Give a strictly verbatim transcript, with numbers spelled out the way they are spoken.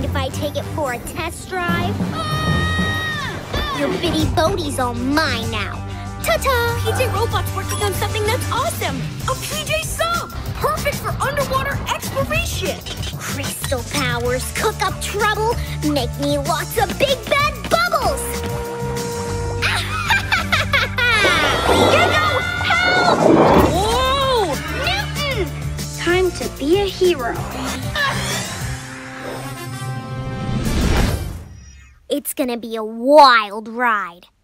if I take it for a test drive? Your bitty boatie's all mine now. Ta-ta! P J Robot's working on something that's awesome! A P J sub! Perfect for underwater exploration! Crystal powers cook up trouble, make me lots of big bad bubbles! Hugo, help! Whoa! Newton! Time to be a hero. It's gonna be a wild ride.